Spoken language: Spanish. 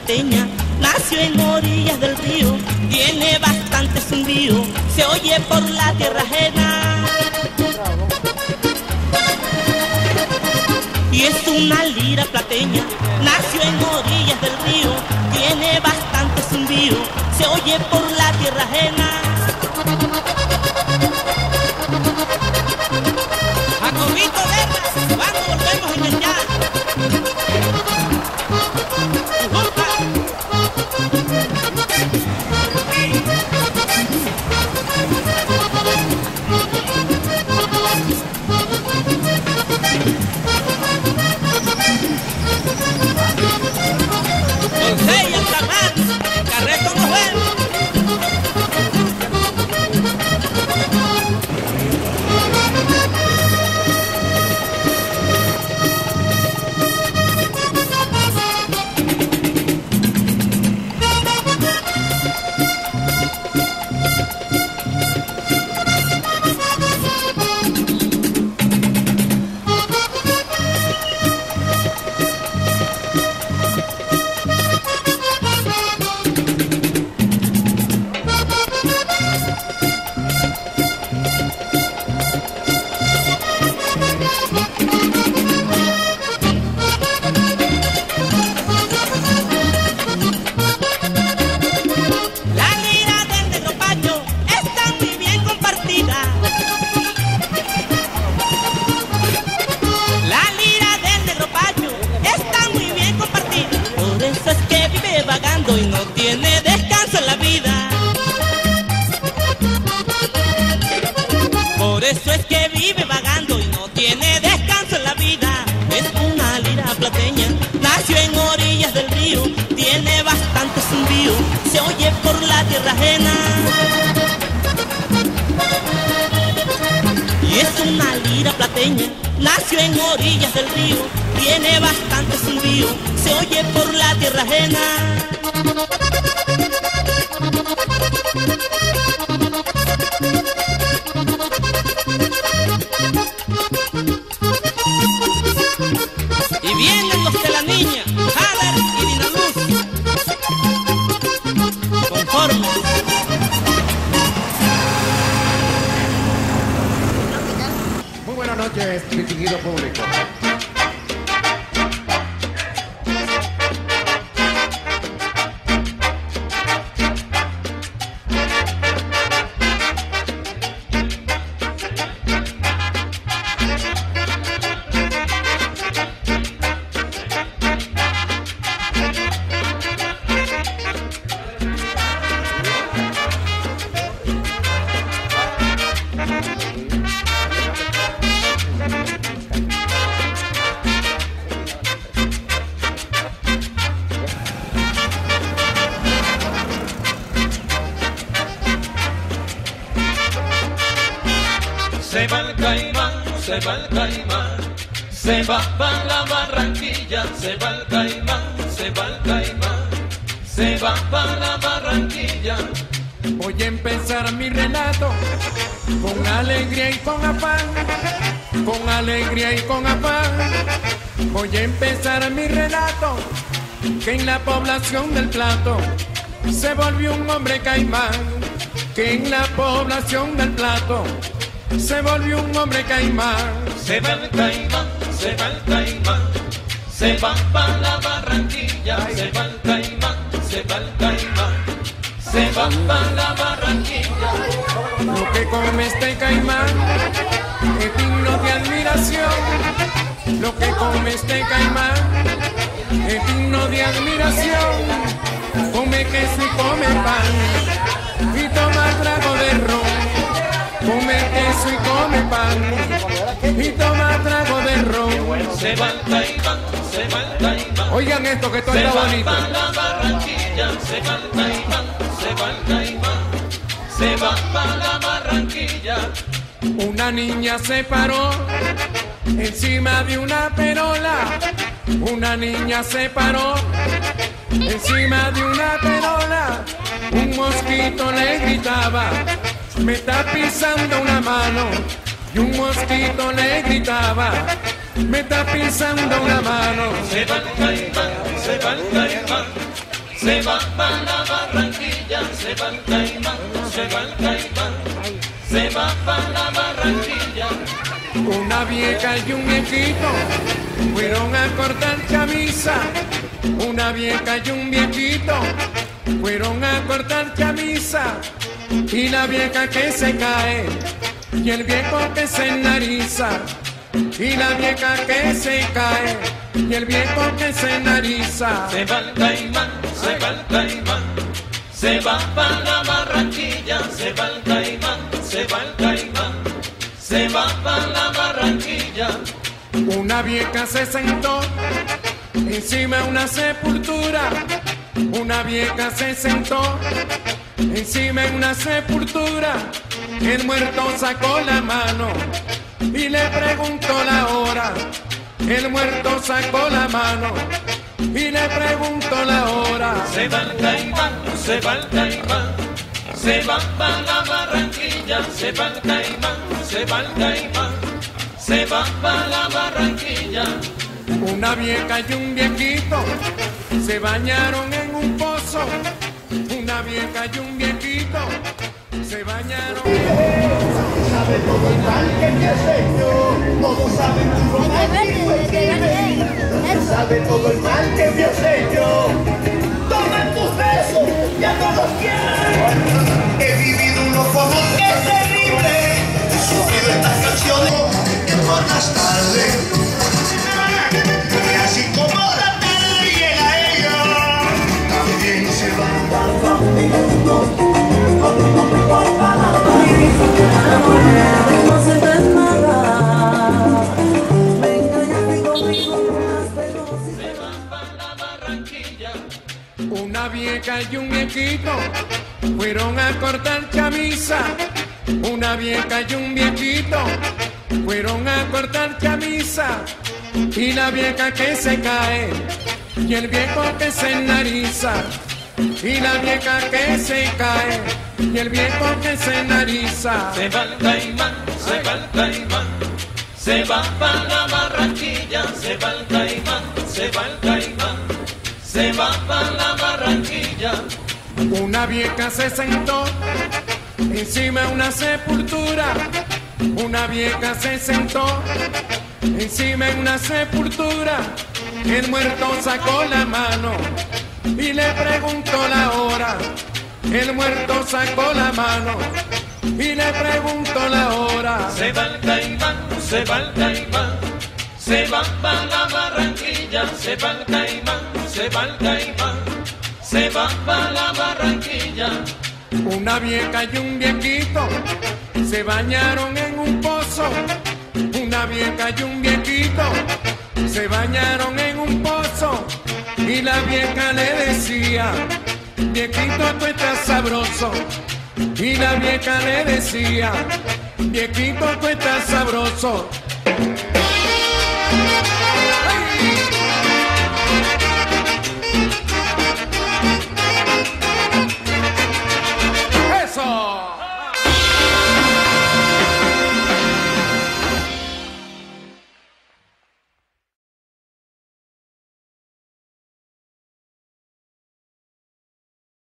plateña, nació en orillas del río, tiene bastante zumbío, se oye por la tierra ajena. Y es una lira plateña, nació en orillas del río, tiene bastante zumbío, se oye por la tierra ajena. Jacobito Guerra, ¿cuándo volvemos a engañar? Dulce y el Tamán, en Carreto nos vemos. Y no tiene descanso en la vida. Por eso es que vive vagando y no tiene descanso en la vida. Es una lira plateña, nació en orillas del río, tiene bastante zumbío, se oye por la tierra ajena. Y es una lira plateña, nació en orillas del río, tiene bastante zumbío, se oye por la tierra ajena. Y vienen los de la niña, Jader y Dinaluz, conformes. Muy buenas noches, distinguido público. Se va el caimán, se va el caimán, se va para la Barranquilla, se va el caimán, se va el caimán, se va para la Barranquilla. Voy a empezar mi relato con alegría y con afán, con alegría y con afán. Voy a empezar mi relato que en la población del Plato se volvió un hombre caimán, que en la población del Plato se volvió un hombre caimán. Se va el caimán, se va el caimán, se va para la Barranquilla, se va el caimán, se va el caimán, se va para la Barranquilla. Lo que come este caimán es digno de admiración. Lo que come este caimán es digno de admiración. Come queso y come pan y toma trago de ron. Come queso y come pan y toma trago de ron. Se va el caimán, se va el caimán. Oigan esto que esto está bonito. Se va para la Barranquilla, se va el caimán, se va el caimán, se va para la Barranquilla. Una niña se paró encima de una perola. Una niña se paró encima de una perola. Un mosquito le gritaba: me está pisando una mano. Y un mosquito le gritaba: me está pisando una mano. Se va el caimán, se va el caimán, se va para la Barranquilla, se va el caimán, se va el caimán, se va para la Barranquilla. Una vieja y un viejito fueron a cortar camisa. Una vieja y un viejito fueron a cortar camisa. Y la vieja que se cae y el viejo que se enariza. Y la vieja que se cae y el viejo que se enariza. Se va el caimán, se va el caimán, se va para la Barranquilla, se va el caimán, se va el caimán, se va para la Barranquilla. Una vieja se sentó encima de una sepultura. Una vieja se sentó encima de una sepultura. El muerto sacó la mano y le preguntó la hora. El muerto sacó la mano y le preguntó la hora. Se va el caimán, se va el caimán, se va para la Barranquilla, se va el caimán, se va el caimán, se va para la Barranquilla. Una vieja y un viejito se bañaron en un pozo. Una vieja y un viejito se bañaron. Sabe todo el mal que me has hecho, todos saben tu romántico crimen. Sabe todo el mal que me has hecho, toma tus besos, ya no los quiero. He vivido unos juegos que es terrible, he sufrido estas canciones por las tardes. Y así como la tarde llega ella, también se va conmigo. Una vieja y un viejito fueron a cortar camisa. Una vieja y un viejito fueron a cortar camisa. Y la vieja que se cae y el viejo que se enariza. Y la vieja que se cae y el viejo que se enariza. Se va el caimán, se va el caimán, se va para la Barranquilla, se va el caimán, se va el caimán, se va para la Barranquilla. Una vieja se sentó encima de una sepultura. Una vieja se sentó encima de una sepultura. El muerto sacó la mano y le preguntó la hora. El muerto sacó la mano y le preguntó la hora. Se va el caimán, se va el caimán, se va para la Barranquilla, se va el caimán, se va el caimán, se va para la Barranquilla. Una vieja y un viejito se bañaron en un pozo. Una vieja y un viejito se bañaron en un pozo. Y la vieja le decía, viejito, tú estás sabroso. Y la vieja le decía, viejito, tú estás sabroso.